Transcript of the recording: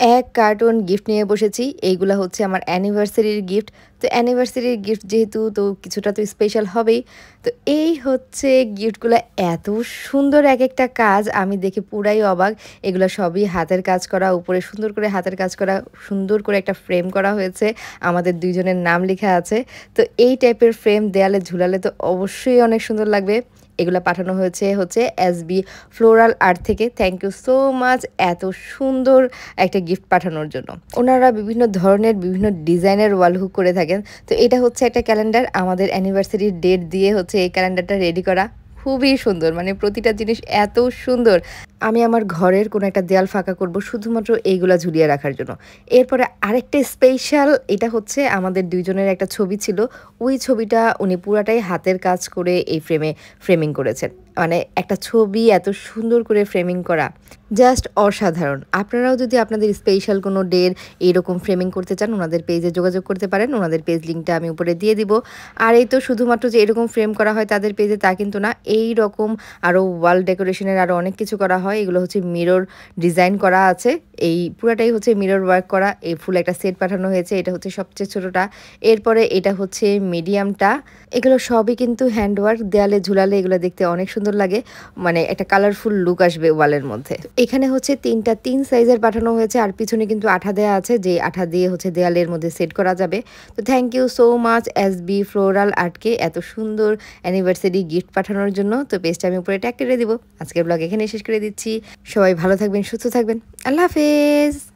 এক cartoon gift নিয়ে বসেছি। এইগুলা হচ্ছে আমার অ্যানিভার্সারির গিফট। তো অ্যানিভার্সারির গিফট যেহেতু তো কিছুটা তো স্পেশাল হবেই। তো এই হচ্ছে গিফটগুলা এত সুন্দর একেকটা কাজ আমি দেখে পুরাই অবাক। এগুলা সবই হাতের কাজ করা, উপরে সুন্দর করে হাতের কাজ করা, সুন্দর করে একটা ফ্রেম করা হয়েছে। আমাদের ২ জনের নাম লিখা আছে। তো এই টাইপের ফ্রেম দেয়ালে ঝুলালে তো অবশ্যই অনেক সুন্দর লাগবে। এগুলা পাঠানো হচ্ছে এসবি ফ্লোরাল আর্ট থেকে। থ্যাংক ইউ সো মাচ এত সুন্দর একটা গিফট পাঠানোর জন্য। ওনারা বিভিন্ন ধরনের বিভিন্ন ডিজাইনের ওয়াল হুক করে থাকেন। তো এটা হচ্ছে একটা ক্যালেন্ডার, আমাদের অ্যানিভার্সারির ডেট দিয়ে হচ্ছে এই ক্যালেন্ডারটা রেডি করা। খুবই সুন্দর, মানে প্রতিটা জিনিস এত সুন্দর। আমি আমার ঘরের কোনো একটা দেয়াল ফাঁকা করব শুধুমাত্র এইগুলা ঝুলিয়ে রাখার জন্য। এরপরে আরেকটা স্পেশাল, এটা হচ্ছে আমাদের ২ জনের একটা ছবি ছিল। ওই ছবিটা উনি পুরাটাই হাতের কাজ করে এই ফ্রেমিং করেছেন। মানে একটা ছবি এত সুন্দর করে ফ্রেমিং করা, জাস্ট অসাধারণ। আপনারাও যদি আপনাদের স্পেশাল কোনো ডের এইরকম ফ্রেমিং করতে চান, ওনাদের পেজে যোগাযোগ করতে পারেন। ওনাদের পেজ লিঙ্কটা আমি উপরে দিয়ে দিব। আর এই তো শুধুমাত্র যে এরকম ফ্রেম করা হয় তাদের পেজে তা কিন্তু না, এই রকম আরও ওয়াল ডেকোরেশনের আরও অনেক কিছু করা হয়। এগুলো হচ্ছে মিরর ডিজাইন করা আছে, এই পুরাটাই হচ্ছে মিরর ওয়ার্ক করা। এই ফুল একটা সেট পাঠানো হয়েছে, এটা হচ্ছে সবচেয়ে ছোটোটা। এরপরে এটা হচ্ছে মিডিয়ামটা। এগুলো সবই কিন্তু হ্যান্ডওয়ার্ক, দেয়ালে ঝুলালে এগুলো দেখতে অনেক সুন্দর লাগে, মানে একটা কালারফুল লুক আসবে ওয়ালের মধ্যে। এখানে হচ্ছে ৩ সাইজের পাঠানো হয়েছে, আর পিছনে কিন্তু আঠা দেওয়া আছে, যে আঠা দিয়ে হচ্ছে দেয়ালের মধ্যে সেট করা যাবে। তো thank you so much SB floral আর্টকে এত সুন্দর অ্যানিভার্সারি গিফট পাঠানোর জন্য। তো পেজটা আমি উপরে ট্যাগ করে দিব। আজকের ব্লগ এখানে শেষ করে দিচ্ছি। সবাই ভালো থাকবেন, সুস্থ থাকবেন। আল্লাহ হাফেজ।